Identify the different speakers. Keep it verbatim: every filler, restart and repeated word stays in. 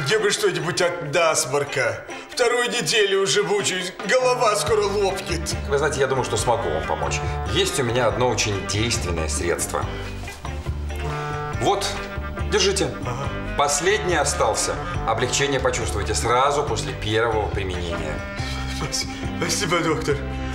Speaker 1: где бы что-нибудь от насморка. Вторую неделю уже мучаюсь, голова скоро лопнет.
Speaker 2: Вы знаете, я думаю, что смогу вам помочь. Есть у меня одно очень действенное средство. Вот, держите. Ага. Последний остался. Облегчение почувствуйте сразу после первого применения.
Speaker 1: Спасибо, доктор.